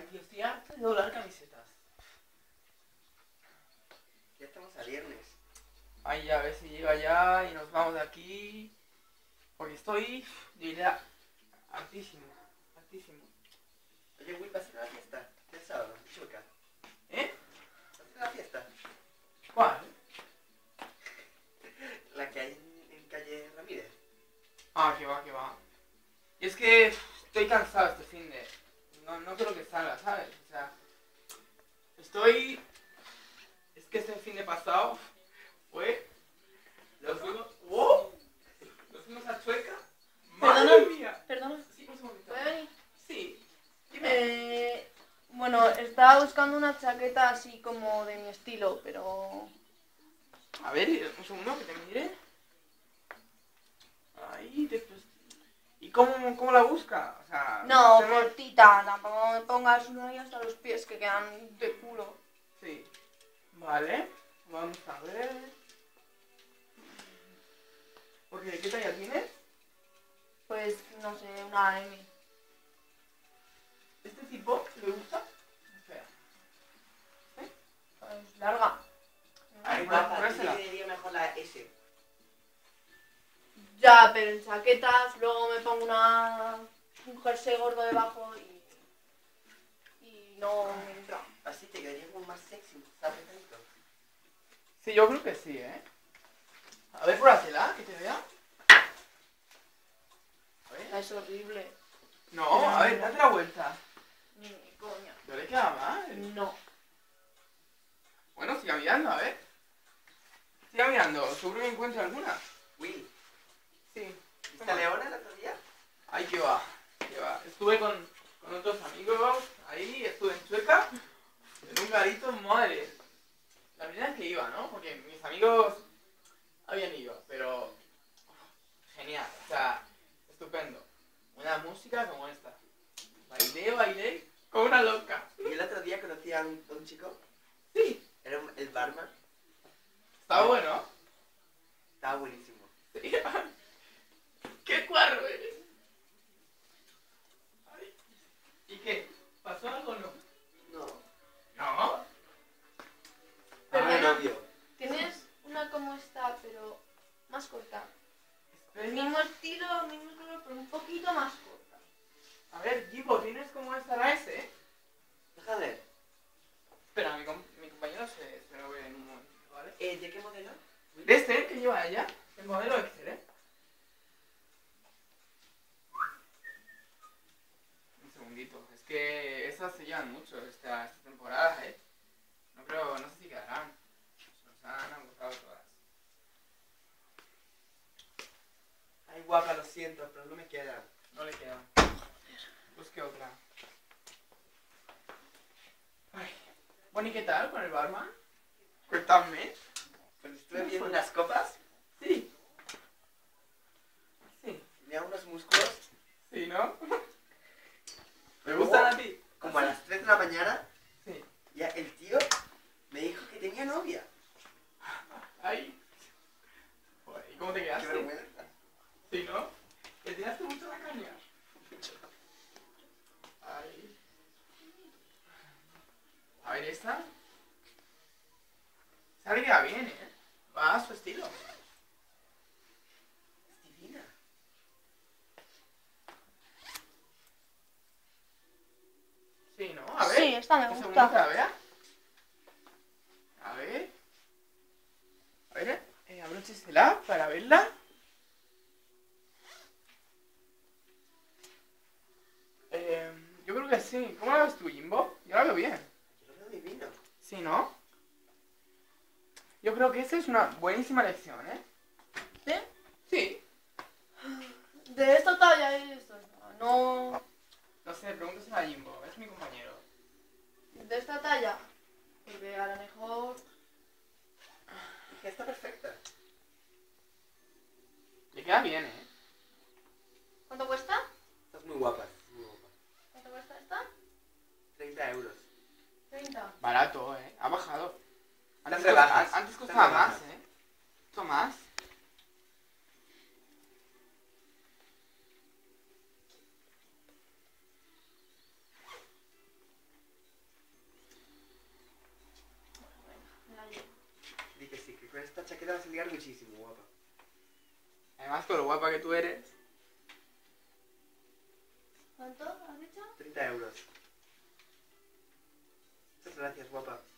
Ay, tío, estoy harto de doblar camisetas. Ya estamos a viernes. Ay, ya, a ver si llega ya y nos vamos de aquí. Porque estoy, yo diría, hartísimo, hartísimo. Oye, Will, ¿vas a ir a la fiesta? ¿Qué sábado? Chuca. ¿Eh? ¿Vas a ir a la fiesta? ¿Cuál? La que hay en calle Ramírez. Ah, que va, que va. Y es que estoy cansado este fin de... No quiero que salga, ¿sabes? O sea, estoy... Es que este fin de pasado fue... Nos fuimos... ¡Oh! Nos fuimos a Chueca. ¡Madre mía! Perdona, Sí, un segundito. ¿puede venir? Sí. Dime. Bueno, estaba buscando una chaqueta así como de mi estilo, pero... A ver, un segundo que te mire. Ahí, después... ¿Y cómo la busca? O sea... No, se ve- cortita, tampoco me pongas una ahí hasta los pies que quedan de culo. Sí. Vale. Vamos a ver... Porque, ¿qué talla tienes? Pues, no sé, una M. ¿Este tipo le gusta? Espera. Pues larga. Ay, Bueno, guapa, ponésela. yo diría mejor la S. Ya, pero en chaquetas, luego me pongo un jersey gordo debajo y no me entra. Así te quedaría como más sexy, ¿sabes? Tanto. Sí, yo creo que sí, ¿eh? A ver, pruébatela, que te vea. A ver. Es horrible. No, a ver, date la vuelta. Ni coña. ¿No le queda mal? No. Bueno, siga mirando, a ver. Siga mirando, seguro que encuentra alguna. Will, Sí. ¿viste a Leona el otro día? Ay, qué va, qué va. Estuve con otros amigos ahí, estuve en Chueca, en un garito, madre. La primera vez que iba, ¿no? Porque mis amigos habían ido, pero genial, o sea, estupendo. Una música como esta. Bailé, como una loca. Y el otro día conocí a un chico, Sí, era el barman, está bueno. estaba buenísimo. Sí. ¡Qué cuarro eres! Ay. ¿Y qué? ¿Pasó algo o no? No. ¿No? Perdona. Ah, novio. Tienes una como esta, pero más corta. El Espera. mismo estilo, mismo color, pero un poquito más corta. A ver, Gibo, ¿tienes como esta la S, eh? Deja de ver. Espera, mi compañero se lo ve en un momento, ¿vale? ¿De qué modelo? De este que lleva ella, el modelo Excel, ¿eh? Un segundito, es que estas se llevan mucho esta temporada, ¿eh? No sé si quedarán. Nos han agotado todas. Ay, guapa, lo siento, pero no me queda. No le quedan. Busque otra. Ay. Bueno, ¿y qué tal con el barman? Cuéntame. Pues estuve viendo unas copas, Sí. Sí. tenía unos músculos. Sí, ¿no? ¿Me Luego, gustan a ti? Como a las 3 de la mañana, Sí. ya el tío me dijo que tenía novia. Ay. Joder, ¿y cómo te Qué quedaste? vergüenza. Sí, ¿no? ¿Te tiraste mucho la caña? Ay. A ver, esta. Esta le queda bien, ¿eh? Va a su estilo. Es divina. Sí, ¿no? A ver. Sí, esta me un gusta. segundo que la vea. A ver. A ver, abróchesela para verla. Yo creo que sí. ¿Cómo la ves tú, Jimbo? Yo la veo bien. Yo lo veo divino. Sí, ¿no? Yo creo que esta es una buenísima elección, ¿eh? ¿Sí? Sí. De esta talla y de esta. No. No sé, pregúntasela a Jimbo, es mi compañero. De esta talla. Porque a lo mejor. Dije, está perfecta. Le queda bien, ¿eh? ¿Cuánto cuesta? Estás muy guapa, muy guapa. ¿Cuánto cuesta esta? 30 euros. 30. Barato, ¿eh? Ha bajado. Están rebajas. Antes Están costaba rebajas. más, ¿eh? Mucho más. chaqueta vas a liar muchísimo, guapa. Además, con lo guapa que tú eres. ¿Cuánto has dicho? 30 euros. Muchas gracias, guapa.